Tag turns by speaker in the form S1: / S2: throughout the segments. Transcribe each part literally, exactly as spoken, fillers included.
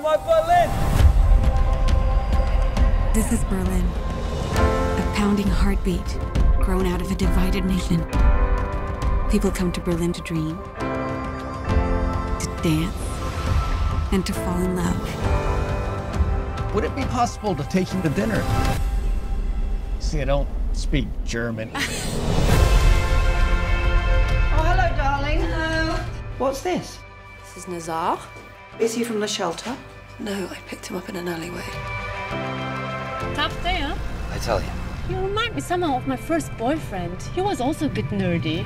S1: my Berlin!
S2: This is Berlin. A pounding heartbeat grown out of a divided nation. People come to Berlin to dream, to dance, and to fall in love.
S1: Would it be possible to take you to dinner? See, I don't speak German.
S3: Oh, hello, darling. Hello. What's this?
S4: This is Nazar.
S3: Is he from the shelter?
S4: No, I picked him up in an alleyway.
S5: Tough day, huh?
S6: I tell you.
S5: You remind me somehow of my first boyfriend. He was also a bit nerdy.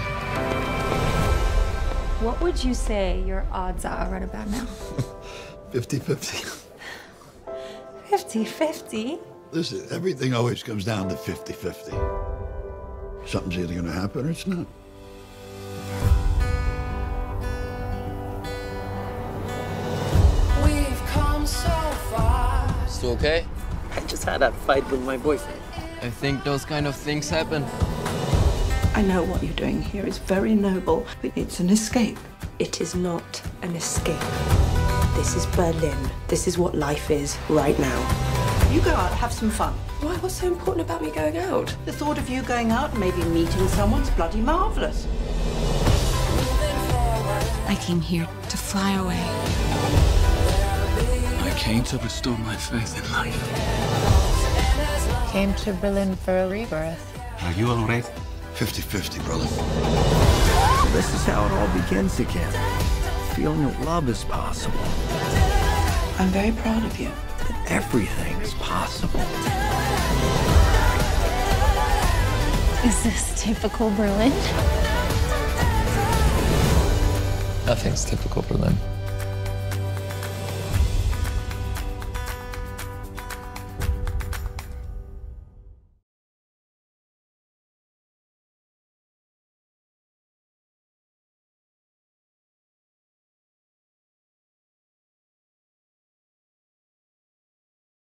S7: What would you say your odds are right about now?
S8: fifty fifty.
S7: fifty fifty?
S8: Listen, everything always comes down to fifty fifty. Something's either going to happen or it's not.
S6: We've come so far. Still okay?
S1: I just had that fight with my boyfriend.
S6: I think those kind of things happen.
S3: I know what you're doing here is very noble, but it's an escape.
S4: It is not an escape. This is Berlin. This is what life is right now.
S3: You go out, have some fun.
S4: Why? What's so important about me going out?
S3: The thought of you going out and maybe meeting someone's bloody marvelous.
S2: I came here to fly away.
S9: I came to restore my faith in life.
S5: Came to Berlin for a rebirth.
S9: Are you all right?
S8: fifty fifty, brother.
S1: This is how it all begins again. Feeling that love is possible.
S3: I'm very proud of you.
S1: That everything is possible.
S5: Is this typical Berlin?
S6: Nothing's typical Berlin.